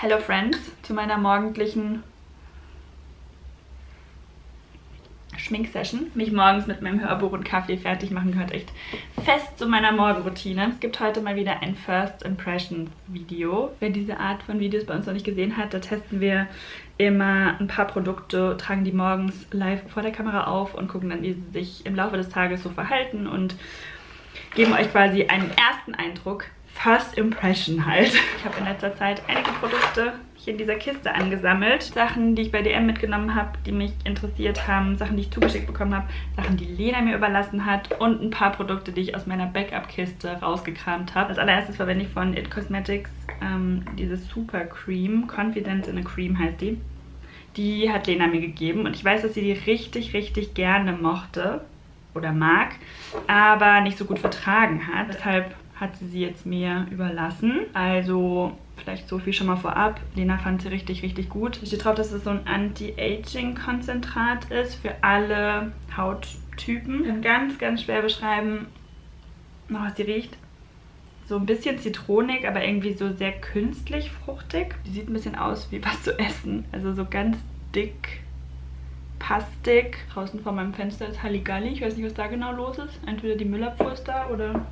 Hello Friends, zu meiner morgendlichen Schminksession. Mich morgens mit meinem Hörbuch und Kaffee fertig machen gehört echt fest zu meiner Morgenroutine. Es gibt heute mal wieder ein First Impressions Video. Wer diese Art von Videos bei uns noch nicht gesehen hat, da testen wir immer ein paar Produkte, tragen die morgens live vor der Kamera auf und gucken dann, wie sie sich im Laufe des Tages so verhalten und geben euch quasi einen ersten Eindruck. First Impression halt. Ich habe in letzter Zeit einige Produkte hier in dieser Kiste angesammelt. Sachen, die ich bei DM mitgenommen habe, die mich interessiert haben. Sachen, die ich zugeschickt bekommen habe. Sachen, die Lena mir überlassen hat. Und ein paar Produkte, die ich aus meiner Backup-Kiste rausgekramt habe. Als allererstes verwende ich von It Cosmetics diese Super Cream. Confidence in a Cream heißt die. Die hat Lena mir gegeben. Und ich weiß, dass sie die richtig, richtig gerne mochte. Oder mag. Aber nicht so gut vertragen hat. Deshalb hat sie jetzt mir überlassen. Also vielleicht so viel schon mal vorab. Lena fand sie richtig, richtig gut. Hier steht drauf, dass es so ein Anti-Aging-Konzentrat ist für alle Hauttypen. Ich kann ganz, ganz schwer beschreiben, noch was die riecht. So ein bisschen zitronig, aber irgendwie so sehr künstlich fruchtig. Die sieht ein bisschen aus wie was zu essen. Also so ganz dick, pastig. Draußen vor meinem Fenster ist Halligalli. Ich weiß nicht, was da genau los ist. Entweder die Müllabfuhr ist da oder...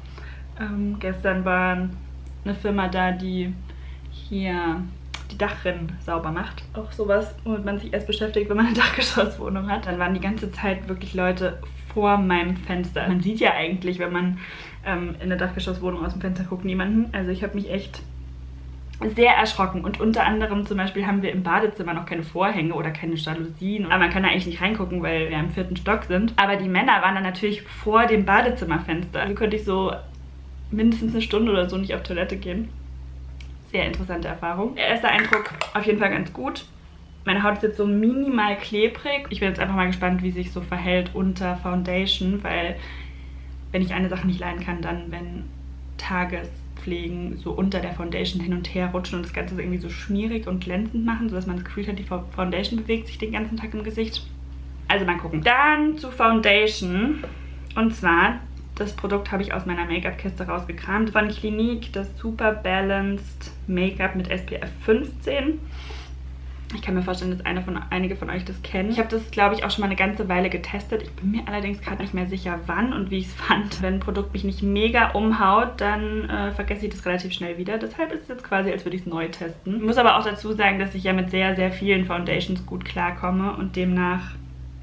gestern war eine Firma da, die hier die Dachrinnen sauber macht. Auch sowas, womit man sich erst beschäftigt, wenn man eine Dachgeschosswohnung hat. Dann waren die ganze Zeit wirklich Leute vor meinem Fenster. Man sieht ja eigentlich, wenn man in eine Dachgeschosswohnung aus dem Fenster guckt, niemanden. Also ich habe mich echt sehr erschrocken. Und unter anderem zum Beispiel haben wir im Badezimmer noch keine Vorhänge oder keine Jalousien. Aber man kann da eigentlich nicht reingucken, weil wir im 4. Stock sind. Aber die Männer waren dann natürlich vor dem Badezimmerfenster. Also konnte ich so mindestens eine Stunde oder so nicht auf Toilette gehen. Sehr interessante Erfahrung. Der erste Eindruck auf jeden Fall ganz gut. Meine Haut ist jetzt so minimal klebrig. Ich bin jetzt einfach mal gespannt, wie sich so verhält unter Foundation, weil wenn ich eine Sache nicht leiden kann, dann wenn Tagespflegen so unter der Foundation hin und her rutschen und das Ganze so irgendwie so schmierig und glänzend machen, sodass man das Gefühl hat, die Foundation bewegt sich den ganzen Tag im Gesicht. Also mal gucken. Dann zu Foundation. Und zwar... das Produkt habe ich aus meiner Make-up-Kiste rausgekramt. Von Clinique, das Super Balanced Make-up mit SPF 15. Ich kann mir vorstellen, dass einige von euch das kennen. Ich habe das, glaube ich, auch schon mal eine ganze Weile getestet. Ich bin mir allerdings gerade nicht mehr sicher, wann und wie ich es fand. Wenn ein Produkt mich nicht mega umhaut, dann vergesse ich das relativ schnell wieder. Deshalb ist es jetzt quasi, als würde ich es neu testen. Ich muss aber auch dazu sagen, dass ich ja mit sehr, sehr vielen Foundations gut klarkomme und demnach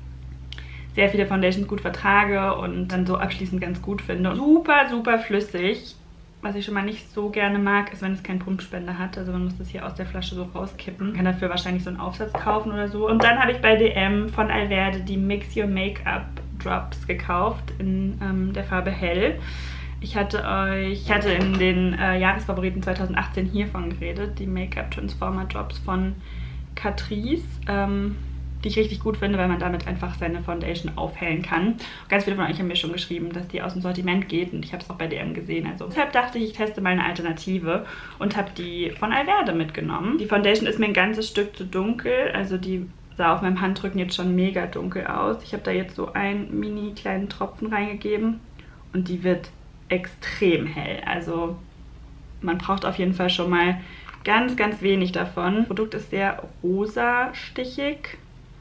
sehr viele Foundations gut vertrage und dann so abschließend ganz gut finde. Super, super flüssig. Was ich schon mal nicht so gerne mag, ist, wenn es keinen Pumpspender hat. Also man muss das hier aus der Flasche so rauskippen. Man kann dafür wahrscheinlich so einen Aufsatz kaufen oder so. Und dann habe ich bei DM von Alverde die Mix Your Make-up Drops gekauft in der Farbe Hell. Ich hatte in den Jahresfavoriten 2018 hiervon geredet. Die Make-up Transformer Drops von Catrice. Die ich richtig gut finde, weil man damit einfach seine Foundation aufhellen kann. Ganz viele von euch haben mir schon geschrieben, dass die aus dem Sortiment geht und ich habe es auch bei DM gesehen. Also deshalb dachte ich, ich teste mal eine Alternative und habe die von Alverde mitgenommen. Die Foundation ist mir ein ganzes Stück zu dunkel, also die sah auf meinem Handrücken jetzt schon mega dunkel aus. Ich habe da jetzt so einen mini kleinen Tropfen reingegeben und die wird extrem hell. Also man braucht auf jeden Fall schon mal ganz, ganz wenig davon. Das Produkt ist sehr rosa-stichig.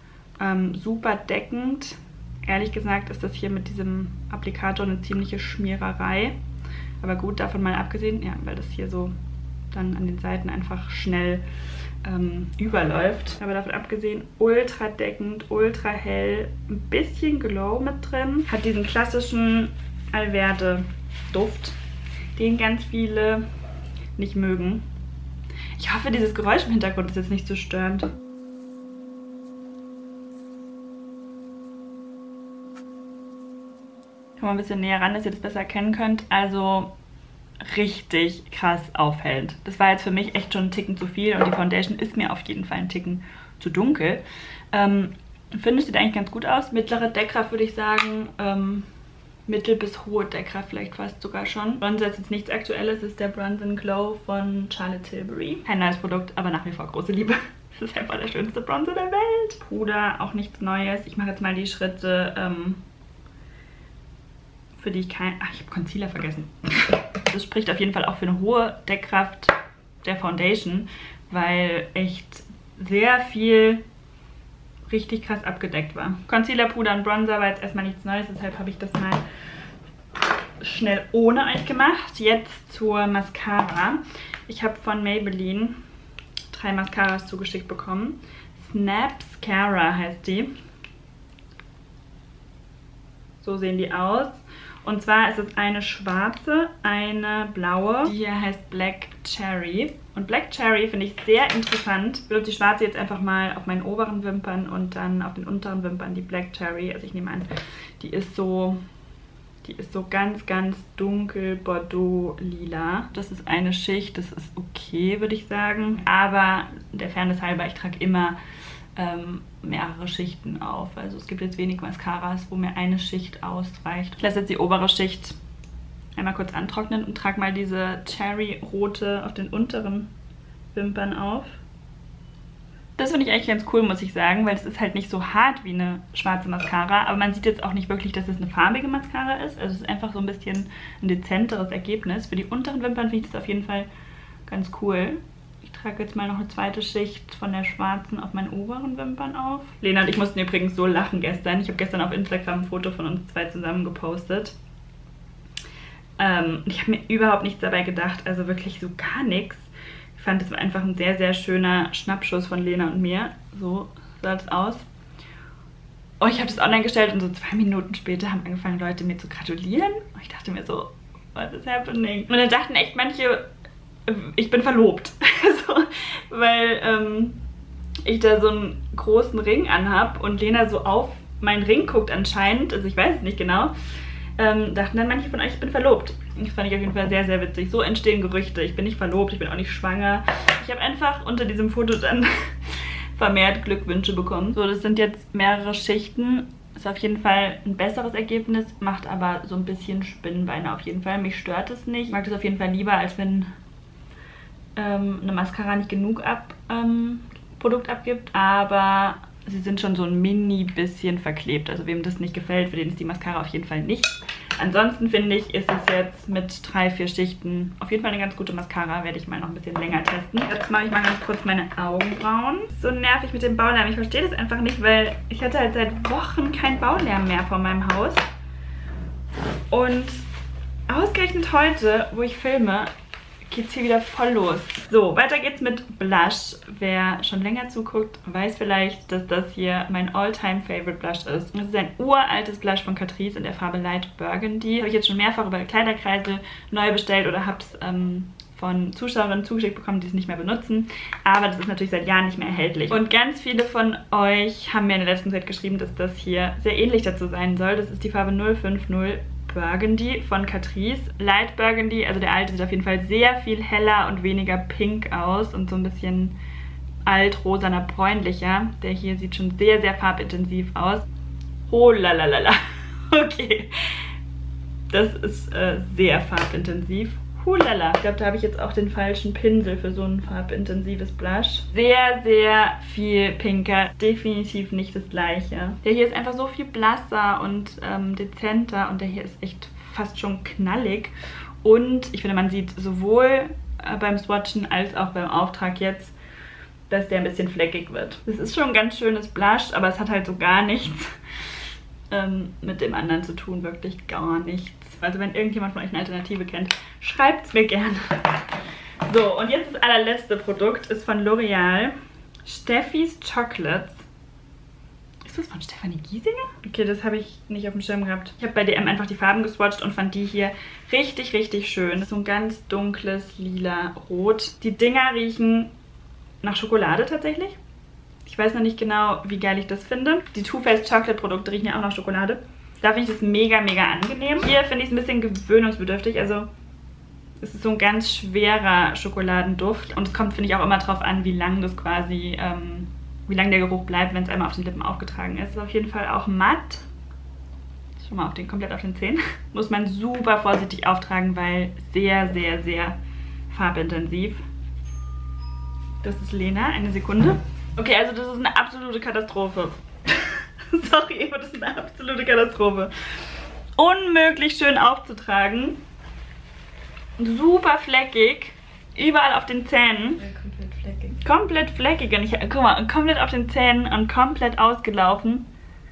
Super deckend. Ehrlich gesagt ist das hier mit diesem Applikator eine ziemliche Schmiererei. Aber gut, davon mal abgesehen, ja, weil das hier so dann an den Seiten einfach schnell überläuft. Aber davon abgesehen, ultra deckend, ultra hell, ein bisschen Glow mit drin. Hat diesen klassischen Alverde Duft, den ganz viele nicht mögen. Ich hoffe, dieses Geräusch im Hintergrund ist jetzt nicht so störend. Mal ein bisschen näher ran, dass ihr das besser erkennen könnt. Also richtig krass aufhellend. Das war jetzt für mich echt schon ein Ticken zu viel und die Foundation ist mir auf jeden Fall ein Ticken zu dunkel. Finde ich, sieht eigentlich ganz gut aus. Mittlere Deckkraft würde ich sagen. Mittel bis hohe Deckkraft vielleicht fast sogar schon. Bronzer ist jetzt nichts Aktuelles, ist der Bronze & Glow von Charlotte Tilbury. Kein neues Produkt, aber nach wie vor große Liebe. Das ist einfach der schönste Bronzer der Welt. Puder, auch nichts Neues. Ich mache jetzt mal die Schritte... für die ich kein... Ach, ich habe Concealer vergessen. Das spricht auf jeden Fall auch für eine hohe Deckkraft der Foundation, weil echt sehr viel richtig krass abgedeckt war. Concealer, Puder und Bronzer war jetzt erstmal nichts Neues, deshalb habe ich das mal schnell ohne euch gemacht. Jetzt zur Mascara. Ich habe von Maybelline 3 Mascaras zugeschickt bekommen. Snapscara heißt die. So sehen die aus. Und zwar ist es eine schwarze, eine blaue. Die hier heißt Black Cherry. Und Black Cherry finde ich sehr interessant. Ich benutze die schwarze jetzt einfach mal auf meinen oberen Wimpern und dann auf den unteren Wimpern die Black Cherry. Also ich nehme an, die ist so ganz, ganz dunkel Bordeaux-lila. Das ist eine Schicht, das ist okay, würde ich sagen. Aber der Fairness halber, ich trage immer mehrere Schichten auf. Also es gibt jetzt wenig Mascaras, wo mir eine Schicht ausreicht. Ich lasse jetzt die obere Schicht einmal kurz antrocknen und trage mal diese Cherry-rote auf den unteren Wimpern auf. Das finde ich eigentlich ganz cool, muss ich sagen, weil es ist halt nicht so hart wie eine schwarze Mascara, aber man sieht jetzt auch nicht wirklich, dass es eine farbige Mascara ist. Also es ist einfach so ein bisschen ein dezenteres Ergebnis. Für die unteren Wimpern finde ich das auf jeden Fall ganz cool. Ich trage jetzt mal noch eine zweite Schicht von der schwarzen auf meinen oberen Wimpern auf. Lena und ich mussten übrigens so lachen gestern. Ich habe gestern auf Instagram ein Foto von uns zwei zusammen gepostet. Ich habe mir überhaupt nichts dabei gedacht, also wirklich so gar nichts. Ich fand, es war einfach ein sehr, sehr schöner Schnappschuss von Lena und mir. So sah das aus. Oh, ich habe das online gestellt und so 2 Minuten später haben angefangen, Leute mir zu gratulieren. Und ich dachte mir so, what is happening? Und dann dachten echt manche, ich bin verlobt. So, weil ich da so einen großen Ring anhab und Lena so auf meinen Ring guckt anscheinend. Also ich weiß es nicht genau. Dachten dann manche von euch, ich bin verlobt. Das fand ich auf jeden Fall sehr, sehr witzig. So entstehen Gerüchte. Ich bin nicht verlobt, ich bin auch nicht schwanger. Ich habe einfach unter diesem Foto dann vermehrt Glückwünsche bekommen. So, das sind jetzt mehrere Schichten. Ist auf jeden Fall ein besseres Ergebnis, macht aber so ein bisschen Spinnenbeine auf jeden Fall. Mich stört es nicht. Ich mag das auf jeden Fall lieber, als wenn eine Mascara nicht genug Produkt abgibt. Aber sie sind schon so ein mini bisschen verklebt. Also wem das nicht gefällt, für den ist die Mascara auf jeden Fall nicht. Ansonsten finde ich, ist es jetzt mit 3, 4 Schichten auf jeden Fall eine ganz gute Mascara. Werde ich mal noch ein bisschen länger testen. Jetzt mache ich mal ganz kurz meine Augenbrauen. So nervig mit dem Baulärm. Ich verstehe das einfach nicht, weil ich hatte halt seit Wochen keinen Baulärm mehr vor meinem Haus. Und ausgerechnet heute, wo ich filme, geht's hier wieder voll los. So, weiter geht's mit Blush. Wer schon länger zuguckt, weiß vielleicht, dass das hier mein All-Time-Favorite Blush ist. Das ist ein uraltes Blush von Catrice in der Farbe Light Burgundy. Habe ich jetzt schon mehrfach über Kleiderkreise neu bestellt oder habe es von Zuschauerinnen zugeschickt bekommen, die es nicht mehr benutzen. Aber das ist natürlich seit Jahren nicht mehr erhältlich. Und ganz viele von euch haben mir in der letzten Zeit geschrieben, dass das hier sehr ähnlich dazu sein soll. Das ist die Farbe 050 Burgundy von Catrice. Light Burgundy, also der alte, sieht auf jeden Fall sehr viel heller und weniger pink aus und so ein bisschen alt-rosaner, bräunlicher. Der hier sieht schon sehr, sehr farbintensiv aus. Oh lalalala. Okay. Das ist sehr farbintensiv. Hulala. Ich glaube, da habe ich jetzt auch den falschen Pinsel für so ein farbintensives Blush. Sehr, sehr viel pinker. Definitiv nicht das gleiche. Der hier ist einfach so viel blasser und dezenter und der hier ist echt fast schon knallig. Und ich finde, man sieht sowohl beim Swatchen als auch beim Auftrag jetzt, dass der ein bisschen fleckig wird. Das ist schon ein ganz schönes Blush, aber es hat halt so gar nichts mit dem anderen zu tun. Wirklich gar nichts. Also wenn irgendjemand von euch eine Alternative kennt, schreibt es mir gerne. So, und jetzt das allerletzte Produkt ist von L'Oreal. Steffi's Chocolates. Ist das von Stefanie Giesinger? Okay, das habe ich nicht auf dem Schirm gehabt. Ich habe bei DM einfach die Farben geswatcht und fand die hier richtig, richtig schön. Das ist so ein ganz dunkles lila-rot. Die Dinger riechen nach Schokolade tatsächlich. Ich weiß noch nicht genau, wie geil ich das finde. Die Too Faced Chocolate Produkte riechen ja auch nach Schokolade. Da finde ich das mega, mega angenehm. Hier finde ich es ein bisschen gewöhnungsbedürftig. Also es ist so ein ganz schwerer Schokoladenduft. Und es kommt, finde ich, auch immer drauf an, wie lang das quasi, wie lang der Geruch bleibt, wenn es einmal auf den Lippen aufgetragen ist. Ist auf jeden Fall auch matt. Schon mal komplett auf den Zähnen. Muss man super vorsichtig auftragen, weil sehr, sehr, sehr farbintensiv. Das ist Lena. Eine Sekunde. Okay, also das ist eine absolute Katastrophe. Sorry, aber das ist eine absolute Katastrophe. Unmöglich schön aufzutragen. Super fleckig. Überall auf den Zähnen. Ja, komplett fleckig. komplett fleckig. Und guck mal, komplett auf den Zähnen und komplett ausgelaufen.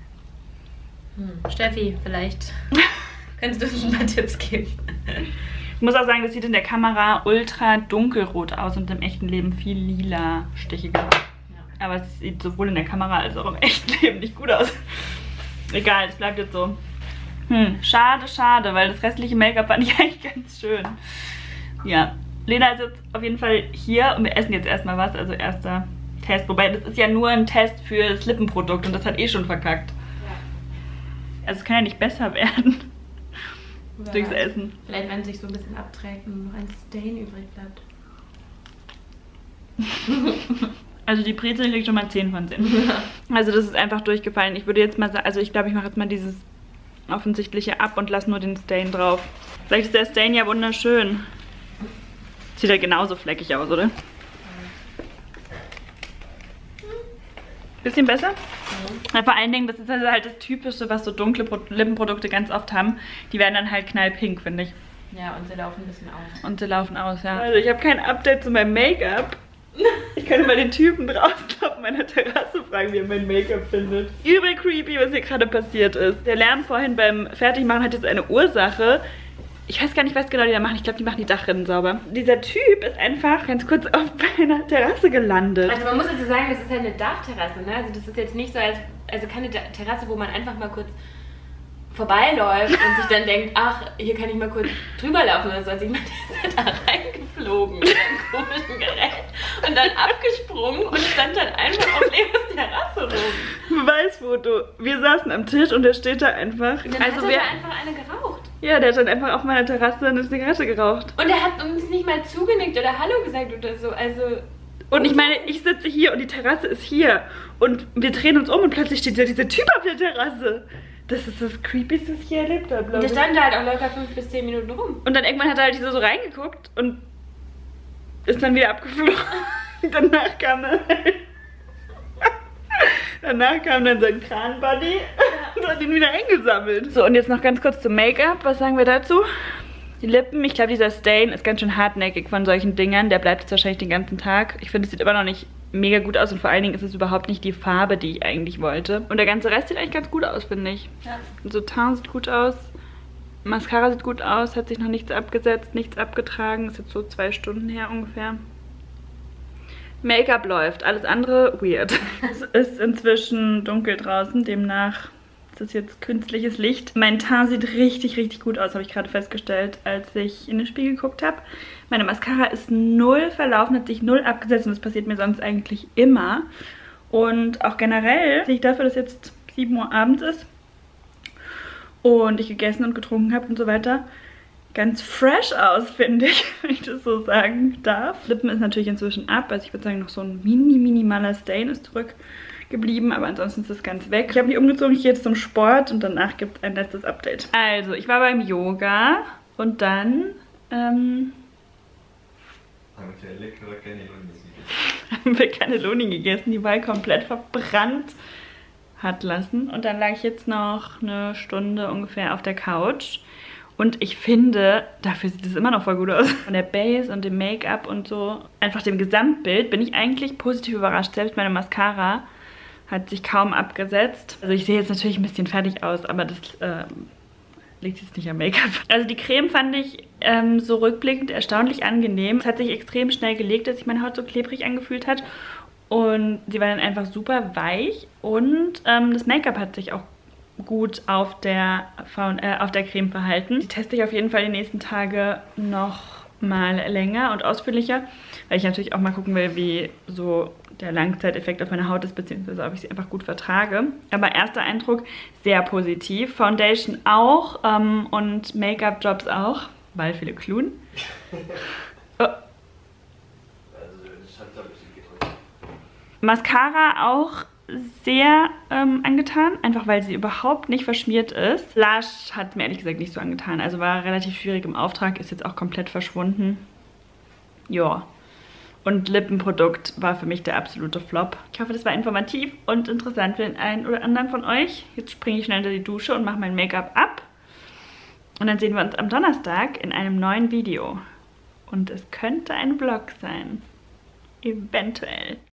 Steffi, vielleicht kannst du uns ein paar Tipps geben. Ich muss auch sagen, das sieht in der Kamera ultra dunkelrot aus und im echten Leben viel lila stichiger. Ja. Aber es sieht sowohl in der Kamera als auch im echten Leben nicht gut aus. Egal, es bleibt jetzt so. Schade, schade, weil das restliche Make-up fand ich eigentlich ganz schön. Ja, Lena ist jetzt auf jeden Fall hier und wir essen jetzt erstmal was, also erster Test. Wobei, das ist ja nur ein Test für das Lippenprodukt und das hat eh schon verkackt. Ja. Also es kann ja nicht besser werden. Ja, durchs Essen. Vielleicht, wenn es sich so ein bisschen abträgt und noch ein Stain übrig bleibt. Also die Brezel kriegt schon mal 10 von 10. Also das ist einfach durchgefallen. Ich würde jetzt mal sagen, also ich glaube, ich mache jetzt mal dieses offensichtliche ab und lasse nur den Stain drauf. Vielleicht ist der Stain ja wunderschön. Sieht ja genauso fleckig aus, oder? Bisschen besser? Ja, vor allen Dingen, das ist also halt das Typische, was so dunkle Lippenprodukte ganz oft haben. Die werden dann halt knallpink, finde ich. Ja, und sie laufen ein bisschen aus. Und sie laufen aus, ja. Also ich habe kein Update zu meinem Make-up. Ich könnte mal den Typen draußen auf meiner Terrasse fragen, wie er mein Make-up findet. Übel creepy, was hier gerade passiert ist. Der Lärm vorhin beim Fertigmachen hat jetzt eine Ursache. Ich weiß gar nicht, was genau die da machen. Ich glaube, die machen die Dachrinnen sauber. Dieser Typ ist einfach ganz kurz auf meiner Terrasse gelandet. Also man muss dazu sagen, das ist halt eine Dachterrasse, ne? Also das ist jetzt nicht so, also keine Terrasse, wo man einfach mal kurz vorbeiläuft und sich dann denkt, ach, hier kann ich mal kurz drüber laufen oder so. Also ich meine, der ist da reingeflogen mit einem komischen Gerät und dann abgesprungen und stand dann einfach auf Leos Terrasse rum. Beweisfoto. Wir saßen am Tisch und der steht da einfach. Und dann hat er da einfach eine geraucht. Ja, der hat dann einfach auf meiner Terrasse eine Zigarette geraucht. Und er hat uns nicht mal zugenickt oder Hallo gesagt oder so, also... Und ich meine, ich sitze hier und die Terrasse ist hier. Und wir drehen uns um und plötzlich steht da dieser Typ auf der Terrasse. Das ist das Creepyste, was ich je erlebt habe, glaube ich. Der stand da halt auch locker 5 bis 10 Minuten rum. Und dann irgendwann hat er halt so reingeguckt und ist dann wieder abgeflogen. Danach kam er Danach kam dann sein Kranbuddy und hat ihn wieder eingesammelt. So, und jetzt noch ganz kurz zum Make-up. Was sagen wir dazu? Die Lippen, ich glaube, dieser Stain ist ganz schön hartnäckig von solchen Dingern. Der bleibt jetzt wahrscheinlich den ganzen Tag. Ich finde, es sieht immer noch nicht mega gut aus und vor allen Dingen ist es überhaupt nicht die Farbe, die ich eigentlich wollte. Und der ganze Rest sieht eigentlich ganz gut aus, finde ich. Ja. So Teint sieht gut aus. Mascara sieht gut aus, hat sich noch nichts abgesetzt, nichts abgetragen. Ist jetzt so 2 Stunden her ungefähr. Make-up läuft, alles andere weird. Es ist inzwischen dunkel draußen, demnach ist das jetzt künstliches Licht. Mein Teint sieht richtig, richtig gut aus, habe ich gerade festgestellt, als ich in den Spiegel geguckt habe. Meine Mascara ist 0 verlaufen, hat sich 0 abgesetzt und das passiert mir sonst eigentlich immer. Und auch generell sehe ich dafür, dass jetzt 7 Uhr abends ist und ich gegessen und getrunken habe und so weiter, ganz fresh aus, finde ich, wenn ich das so sagen darf. Lippen ist natürlich inzwischen ab, also ich würde sagen, noch so ein minimaler Stain ist zurückgeblieben, aber ansonsten ist das ganz weg. Ich habe mich umgezogen, ich gehe jetzt zum Sport und danach gibt es ein letztes Update. Also, ich war beim Yoga und dann, haben wir Cannelloni gegessen, die Wahl komplett verbrannt hat lassen. Und dann lag ich jetzt noch eine Stunde ungefähr auf der Couch. Und ich finde, dafür sieht es immer noch voll gut aus. Von der Base und dem Make-up und so, einfach dem Gesamtbild, bin ich eigentlich positiv überrascht. Selbst meine Mascara hat sich kaum abgesetzt. Also ich sehe jetzt natürlich ein bisschen fertig aus, aber das liegt jetzt nicht am Make-up. Also die Creme fand ich so rückblickend erstaunlich angenehm. Es hat sich extrem schnell gelegt, dass sich meine Haut so klebrig angefühlt hat. Und sie war dann einfach super weich. Und das Make-up hat sich auch gut auf der Creme verhalten. Die teste ich auf jeden Fall die nächsten Tage noch mal länger und ausführlicher, weil ich natürlich auch mal gucken will, wie so der Langzeiteffekt auf meine Haut ist, beziehungsweise ob ich sie einfach gut vertrage. Aber erster Eindruck sehr positiv. Foundation auch und Make-up-Jobs auch, weil viele Cluen. Oh. Mascara auch sehr angetan, einfach weil sie überhaupt nicht verschmiert ist. Lash hat mir ehrlich gesagt nicht so angetan, also war relativ schwierig im Auftrag, ist jetzt auch komplett verschwunden. Ja. Und Lippenprodukt war für mich der absolute Flop. Ich hoffe, das war informativ und interessant für den einen oder anderen von euch. Jetzt springe ich schnell unter die Dusche und mache mein Make-up ab. Und dann sehen wir uns am Donnerstag in einem neuen Video. Und es könnte ein Vlog sein. Eventuell.